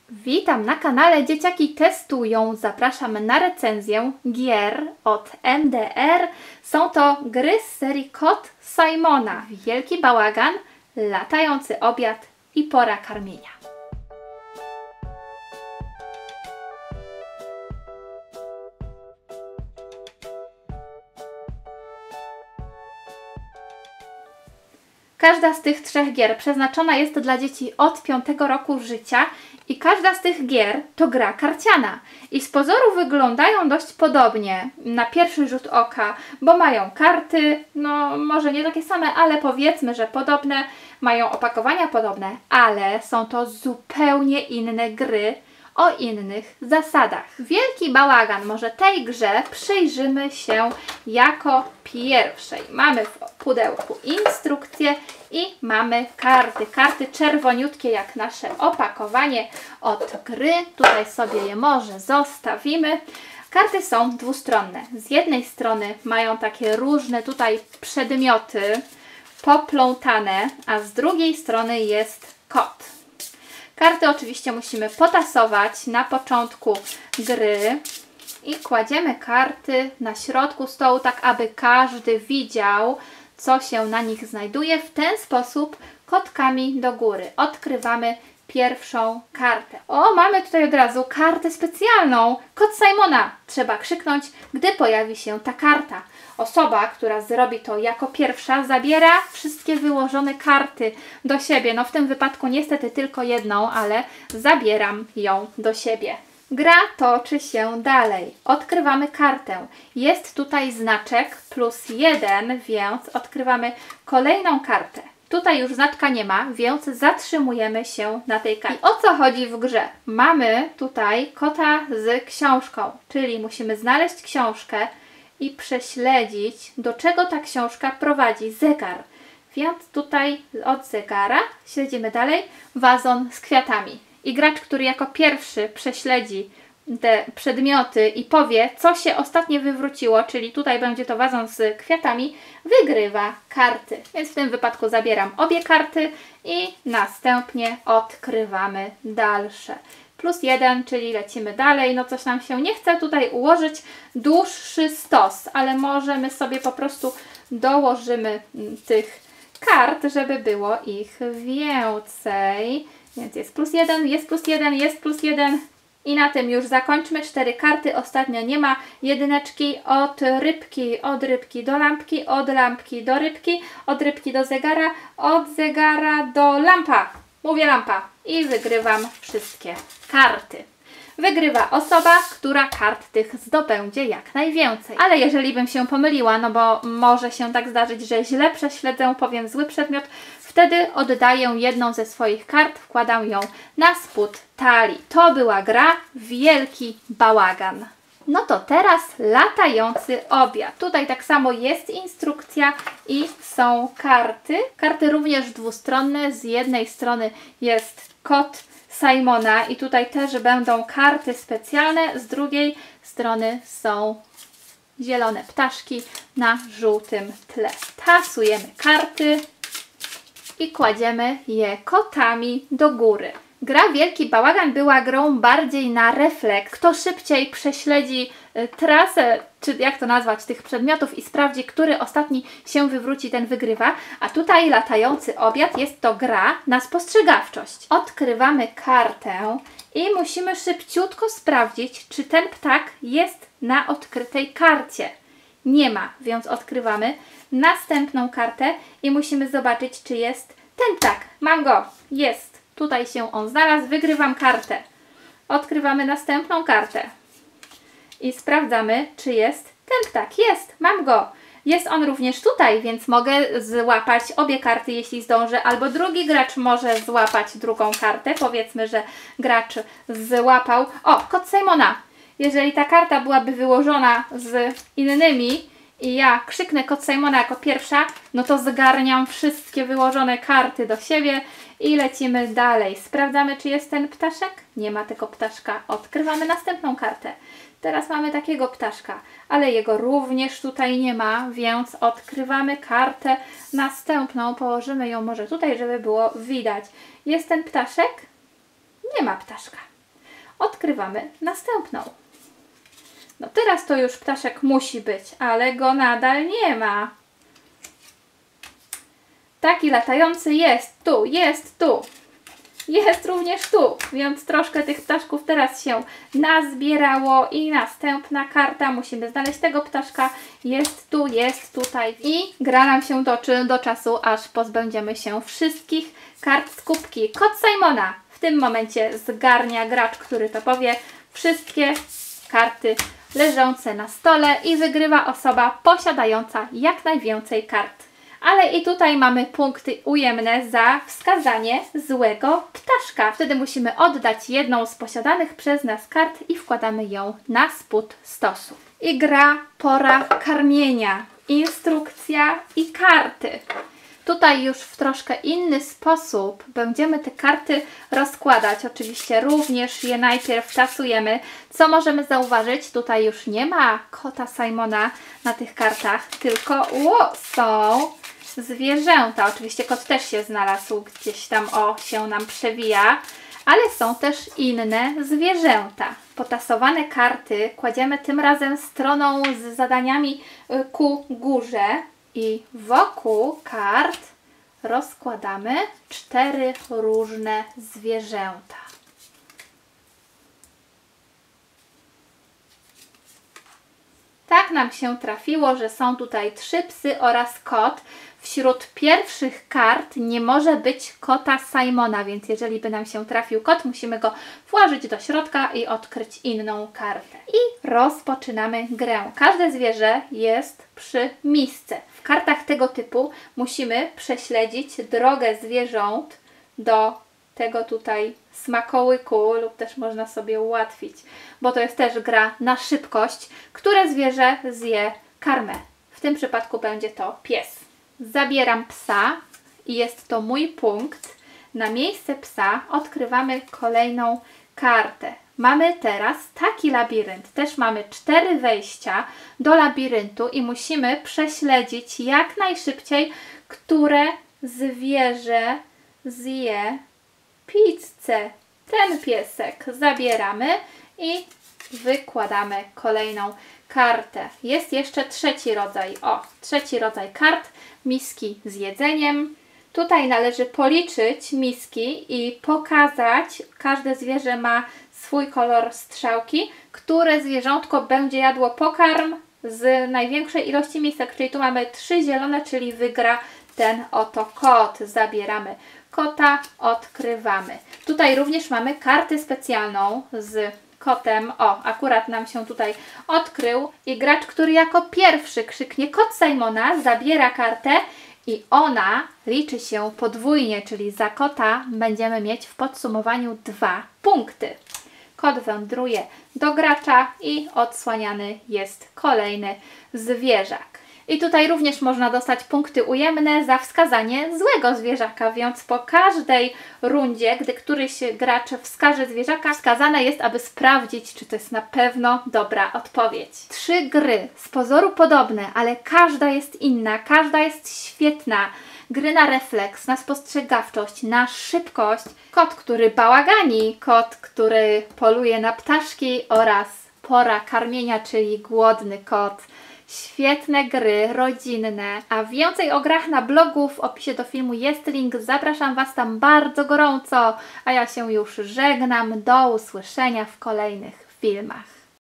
Witam na kanale Dzieciaki Testują. Zapraszam na recenzję gier od MDR. Są to gry z serii Kot Simona, Wielki Bałagan, Latający Obiad i Pora Karmienia. Każda z tych trzech gier przeznaczona jest dla dzieci od 5 roku życia i każda z tych gier to gra karciana. I z pozoru wyglądają dość podobnie na pierwszy rzut oka, bo mają karty, no może nie takie same, ale powiedzmy, że podobne, mają opakowania podobne, ale są to zupełnie inne gry o innych zasadach. Wielki Bałagan, może tej grze przyjrzymy się jako pierwszej. Mamy w pudełku instrukcję i mamy karty. Karty czerwoniutkie jak nasze opakowanie od gry. Tutaj sobie je może zostawimy. Karty są dwustronne. Z jednej strony mają takie różne tutaj przedmioty poplątane, a z drugiej strony jest kot. Karty oczywiście musimy potasować na początku gry i kładziemy karty na środku stołu, tak aby każdy widział, co się na nich znajduje. W ten sposób kotkami do góry odkrywamy pierwszą kartę. O, mamy tutaj od razu kartę specjalną. Kot Simona. Trzeba krzyknąć, gdy pojawi się ta karta. Osoba, która zrobi to jako pierwsza, zabiera wszystkie wyłożone karty do siebie. No w tym wypadku niestety tylko jedną, ale zabieram ją do siebie. Gra toczy się dalej. Odkrywamy kartę. Jest tutaj znaczek +1, więc odkrywamy kolejną kartę. Tutaj już znaczka nie ma, więc zatrzymujemy się na tej karcie. I o co chodzi w grze? Mamy tutaj kota z książką, czyli musimy znaleźć książkę i prześledzić, do czego ta książka prowadzi. Zegar. Więc tutaj od zegara śledzimy dalej wazon z kwiatami. I gracz, który jako pierwszy prześledzi te przedmioty i powie, co się ostatnio wywróciło, czyli tutaj będzie to wazon z kwiatami, wygrywa karty. Więc w tym wypadku zabieram obie karty i następnie odkrywamy dalsze. +1, czyli lecimy dalej. No coś nam się nie chce tutaj ułożyć dłuższy stos, ale możemy sobie po prostu dołożymy tych kart, żeby było ich więcej. Więc jest +1, jest +1, jest +1. I na tym już zakończmy. 4 karty. Ostatnio nie ma jedyneczki. Od rybki do lampki, od lampki do rybki, od rybki do zegara, od zegara do lampa. Mówię lampa. I wygrywam wszystkie karty. Wygrywa osoba, która kart tych zdobędzie jak najwięcej. Ale jeżeli bym się pomyliła, no bo może się tak zdarzyć, że źle prześledzę, powiem zły przedmiot, wtedy oddaję jedną ze swoich kart, wkładam ją na spód talii. To była gra Wielki Bałagan. No to teraz latający obiad. Tutaj tak samo jest instrukcja i są karty. Karty również dwustronne. Z jednej strony jest kot Simona i tutaj też będą karty specjalne. Z drugiej strony są zielone ptaszki na żółtym tle. Tasujemy karty i kładziemy je kotami do góry. Gra Wielki Bałagan była grą bardziej na refleks. Kto szybciej prześledzi trasę, czy jak to nazwać, tych przedmiotów i sprawdzi, który ostatni się wywróci, ten wygrywa. A tutaj latający obiad jest to gra na spostrzegawczość. Odkrywamy kartę i musimy szybciutko sprawdzić, czy ten ptak jest na odkrytej karcie. Nie ma, więc odkrywamy następną kartę i musimy zobaczyć, czy jest ten ptak. Mam go, jest. Tutaj się on znalazł, wygrywam kartę. Odkrywamy następną kartę i sprawdzamy, czy jest ten ptak. Jest, mam go. Jest on również tutaj, więc mogę złapać obie karty, jeśli zdążę, albo drugi gracz może złapać drugą kartę. Powiedzmy, że gracz złapał. O, kot Simona. Jeżeli ta karta byłaby wyłożona z innymi i ja krzyknę kot Simona jako pierwsza, no to zgarniam wszystkie wyłożone karty do siebie i lecimy dalej. Sprawdzamy, czy jest ten ptaszek. Nie ma tego ptaszka. Odkrywamy następną kartę. Teraz mamy takiego ptaszka, ale jego również tutaj nie ma, więc odkrywamy kartę następną. Położymy ją może tutaj, żeby było widać. Jest ten ptaszek? Nie ma ptaszka. odkrywamy następną. No teraz to już ptaszek musi być, ale go nadal nie ma. Taki latający jest tu, jest tu. Jest również tu, więc troszkę tych ptaszków teraz się nazbierało i następna karta, musimy znaleźć tego ptaszka, jest tu, jest tutaj i gra nam się toczy do czasu, aż pozbędziemy się wszystkich kart z kubki. Kot Simona w tym momencie zgarnia gracz, który to powie, wszystkie karty leżące na stole i wygrywa osoba posiadająca jak najwięcej kart. Ale i tutaj mamy punkty ujemne za wskazanie złego ptaszka. Wtedy musimy oddać jedną z posiadanych przez nas kart i wkładamy ją na spód stosu. I gra pora karmienia, instrukcja i karty. Tutaj już w troszkę inny sposób będziemy te karty rozkładać. Oczywiście również je najpierw tasujemy. Co możemy zauważyć? Tutaj już nie ma kota Simona na tych kartach, tylko są zwierzęta. Oczywiście kot też się znalazł, gdzieś tam się nam przewija, ale są też inne zwierzęta. Potasowane karty kładziemy tym razem stroną z zadaniami ku górze i wokół kart rozkładamy 4 różne zwierzęta. Tak nam się trafiło, że są tutaj 3 psy oraz kot. Wśród pierwszych kart nie może być kota Simona, więc jeżeli by nam się trafił kot, musimy go włożyć do środka i odkryć inną kartę. I rozpoczynamy grę. Każde zwierzę jest przy misce. W kartach tego typu musimy prześledzić drogę zwierząt do tego tutaj smakołyku, lub też można sobie ułatwić, bo to jest też gra na szybkość, które zwierzę zje karmę. W tym przypadku będzie to pies. Zabieram psa i jest to mój punkt. Na miejsce psa odkrywamy kolejną kartę. Mamy teraz taki labirynt. Też mamy 4 wejścia do labiryntu i musimy prześledzić jak najszybciej, które zwierzę zje pizzę. Ten piesek zabieramy i wykładamy kolejną kartę. Jest jeszcze trzeci rodzaj kart, miski z jedzeniem. Tutaj należy policzyć miski i pokazać, każde zwierzę ma swój kolor strzałki, które zwierzątko będzie jadło pokarm z największej ilości misek, czyli tu mamy 3 zielone, czyli wygra ten oto kot. Zabieramy kota, odkrywamy. Tutaj również mamy kartę specjalną z kotem. Akurat nam się tutaj odkrył i gracz, który jako pierwszy krzyknie kot Simona, zabiera kartę i ona liczy się podwójnie, czyli za kota będziemy mieć w podsumowaniu 2 punkty. Kot wędruje do gracza i odsłaniany jest kolejny zwierzak. I tutaj również można dostać punkty ujemne za wskazanie złego zwierzaka, więc po każdej rundzie, gdy któryś gracz wskaże zwierzaka, wskazane jest, aby sprawdzić, czy to jest na pewno dobra odpowiedź. 3 gry z pozoru podobne, ale każda jest inna, każda jest świetna. Gry na refleks, na spostrzegawczość, na szybkość. Kot, który bałagani, kot, który poluje na ptaszki oraz pora karmienia, czyli głodny kot. Świetne gry, rodzinne, a więcej o grach na blogu, w opisie do filmu jest link, zapraszam Was tam bardzo gorąco, a ja się już żegnam, do usłyszenia w kolejnych filmach.